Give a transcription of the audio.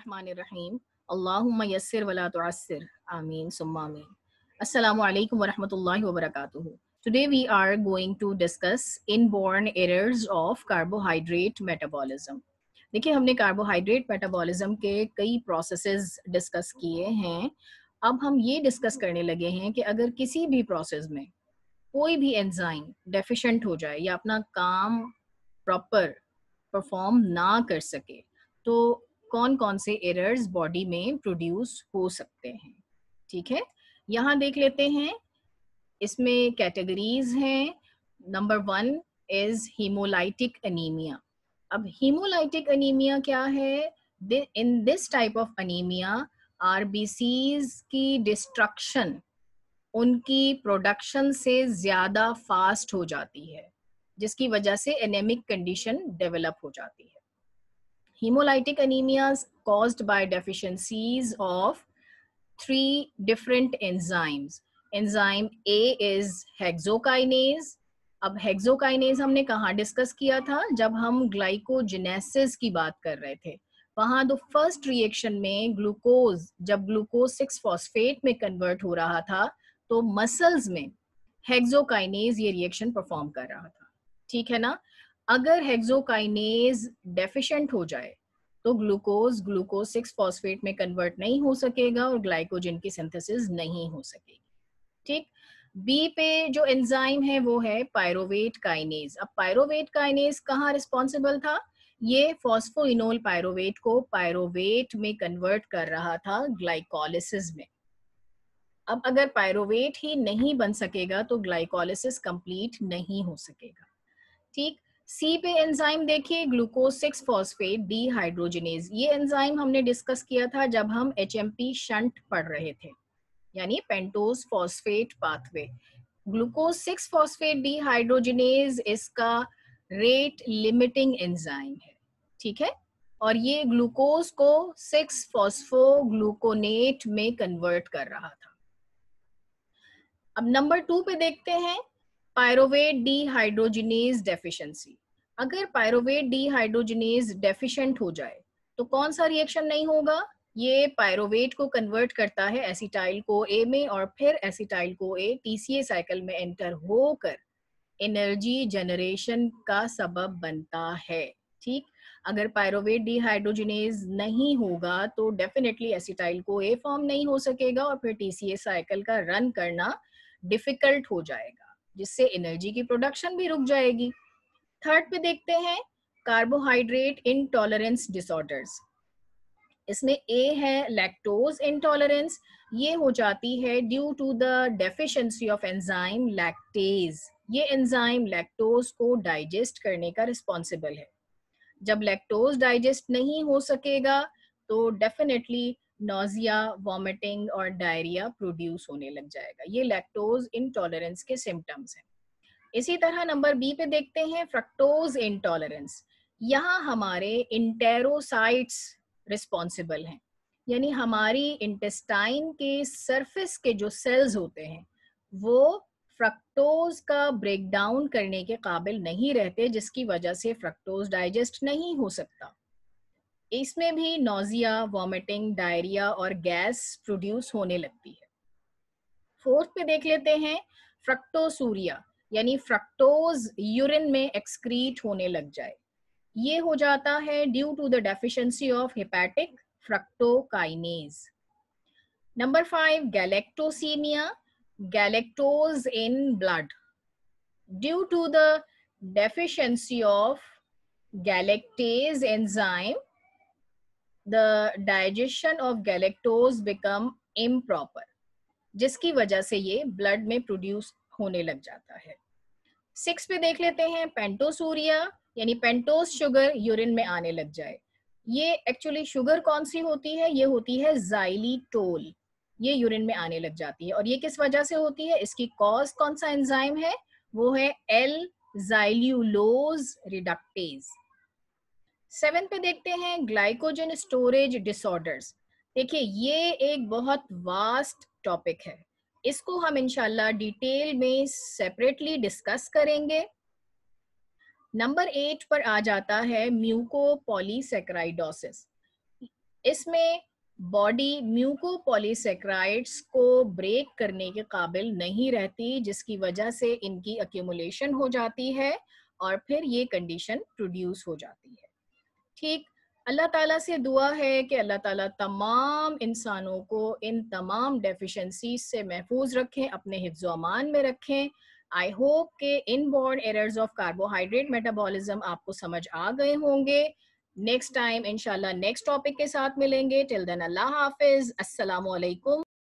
बिस्मिल्लाहिर्रहमानिर्रहीम। अल्लाहुम्मा यस्सिर वला तुअस्सिर। आमीन सुम्मा आमीन। Assalamu alaikum wa rahmatullahi wa barakatuhu. Today we are going to discuss inborn errors of carbohydrate metabolism. देखिए हमने कार्बोहाइड्रेट मेटाबॉलिज्म के कई प्रोसेसेस डिस्कस किए हैं। अब हम ये डिस्कस करने लगे हैं कि अगर किसी भी प्रोसेस में कोई भी एंजाइम डेफिशिएंट हो जाए या अपना काम प्रॉपर परफॉर्म ना कर सके तो कौन कौन से एरर्स बॉडी में प्रोड्यूस हो सकते हैं। ठीक है, यहाँ देख लेते हैं। इसमें कैटेगरीज हैं। Number 1 is hemolytic anemia. अब हीमोलाइटिक एनीमिया क्या है? In this type of anemia RBCs की डिस्ट्रक्शन उनकी प्रोडक्शन से ज्यादा फास्ट हो जाती है, जिसकी वजह से एनेमिक कंडीशन डेवलप हो जाती है। Hemolytic anemias caused by deficiencies of 3 different enzymes. Enzyme A is hexokinase. अब हेक्सोकाइनेज हमने कहाँ डिस्कस किया था? जब हम ग्लाइकोजेनेसिस की बात कर रहे थे। वहाँ द फर्स्ट रिएक्शन में ग्लूकोज, जब ग्लूकोज 6 फॉस्फेट में कन्वर्ट हो रहा था तो मसल्स में हेक्सोकाइनेज ये रिएक्शन परफॉर्म कर रहा था। ठीक है ना? अगर हेक्सोकाइनेज डेफिशिएंट हो जाए तो ग्लूकोज 6 फॉस्फेट में कन्वर्ट नहीं हो सकेगा और ग्लाइकोजन की सिंथेसिस नहीं हो सकेगी। ठीक। बी पे जो एंजाइम है वो है पायरोवेट काइनेज। अब पायरोवेट काइनेज कहाँ रिस्पॉन्सिबल था? ये फॉस्फोइनोल पायरोवेट को पायरोवेट में कन्वर्ट कर रहा था ग्लाइकोलिसिस में। अब अगर पायरोवेट ही नहीं बन सकेगा तो ग्लाइकोलिसिस कंप्लीट नहीं हो सकेगा। ठीक। सी पे एंजाइम देखिए, ग्लूकोज 6 फॉस्फेट डीहाइड्रोजिनेज। ये एंजाइम हमने डिस्कस किया था जब हम एचएमपी शंट पढ़ रहे थे, यानी pentose phosphate pathway. Glucose 6 phosphate dehydrogenase इसका रेट लिमिटिंग एंजाइम है। ठीक है, और ये ग्लूकोज को 6 फॉस्फोग्लूकोनेट में कन्वर्ट कर रहा था। अब नंबर 2 पे देखते हैं, पायरोवेट डीहाइड्रोजिनेज डेफिशिएंसी। अगर पायरोवेट डीहाइड्रोजिनेज डेफिशिएंट हो जाए तो कौन सा रिएक्शन नहीं होगा? ये पायरोवेट को कन्वर्ट करता है एसिटाइल को ए में और फिर acetyl CoA TCA cycle में एंटर होकर एनर्जी जनरेशन का सबब बनता है। ठीक। अगर पायरोवेट डीहाइड्रोजिनेज नहीं होगा तो डेफिनेटली एसिटाइल को ए फॉर्म नहीं हो सकेगा और फिर टीसीए साइकिल का रन करना डिफिकल्ट हो जाएगा, जिससे एनर्जी की प्रोडक्शन भी रुक जाएगी। थर्ड पे देखते हैं, कार्बोहाइड्रेट इंटॉलरेंस डिसऑर्डर्स। इसमें ए है लैक्टोज इंटॉलरेंस। ये हो जाती है due to the deficiency of enzyme lactase. ये एंजाइम लैक्टोज को डाइजेस्ट करने का रिस्पॉन्सिबल है। जब लैक्टोज डाइजेस्ट नहीं हो सकेगा तो डेफिनेटली नोजिया, वॉमिटिंग और डायरिया प्रोड्यूस होने लग जाएगा। ये लैक्टोज इंटॉलरेंस के सिम्टम्स हैं। इसी तरह नंबर बी पे देखते हैं, फ्रक्टोज इंटॉलरेंस। यहाँ हमारे इंटेरोसाइट्स रिस्पॉन्सिबल हैं, यानी हमारी इंटेस्टाइन के सरफेस के जो सेल्स होते हैं वो फ्रक्टोज का ब्रेक डाउन करने के काबिल नहीं रहते, जिसकी वजह से फ्रक्टोज डाइजेस्ट नहीं हो सकता। इसमें भी नोजिया, वॉमिटिंग, डायरिया और गैस प्रोड्यूस होने लगती है। फोर्थ पे देख लेते हैं, फ्रक्टोसूरिया, यानी फ्रक्टोज यूरिन में एक्सक्रीट होने लग जाए। ये हो जाता है due to the deficiency of hepatic fructokinase. Number 5, galactosemia, galactose in blood. Due to the deficiency of galactase enzyme, the digestion of galactose become improper, जिसकी वजह से ये ब्लड में प्रोड्यूस होने लग जाता है। 6 पे देख लेते हैं, पेंटोसूरिया, यानी पेंटोस शुगर यूरिन में आने लग जाए। ये एक्चुअली शुगर कौन सी होती है? ये होती है जाइलिटोल। ये यूरिन में आने लग जाती है और ये किस वजह से होती है? इसकी कॉज कौन सा एंजाइम है? वो है एल ज़ाइल्यूलोज रिडक्टेज। 7 पे देखते हैं, ग्लाइकोजन स्टोरेज डिसऑर्डर्स। देखिए ये एक बहुत वास्ट टॉपिक है, इसको हम इंशाल्लाह डिटेल में सेपरेटली डिस्कस करेंगे। नंबर 8 पर आ जाता है म्यूकोपॉलीसैकेराइडोसिस। इसमें बॉडी म्यूकोपॉलीसेक्राइड्स को ब्रेक करने के काबिल नहीं रहती, जिसकी वजह से इनकी अक्यूमुलेशन हो जाती है और फिर ये कंडीशन प्रोड्यूस हो जाती है। ठीक, अल्लाह ताला से दुआ है कि अल्लाह ताला तमाम इंसानों को इन तमाम डेफिशिएंसीज से महफूज रखें, अपने हिफ्ज़ अमान में रखें। आई होप कि inborn errors of carbohydrate metabolism आपको समझ आ गए होंगे। नेक्स्ट टाइम इंशाल्लाह नेक्स्ट टॉपिक के साथ मिलेंगे। टिल देन अल्लाह हाफिज, अस्सलामु अलैकुम।